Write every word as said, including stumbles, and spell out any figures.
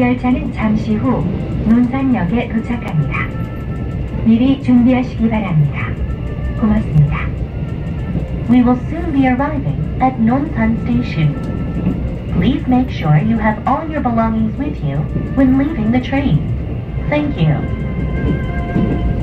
열차는 잠시 후 논산역에 도착합니다. 미리 준비하시기 바랍니다. 고맙습니다. We will soon be arriving at Nonsan Station. Please make sure you have all your belongings with you when leaving the train. Thank you.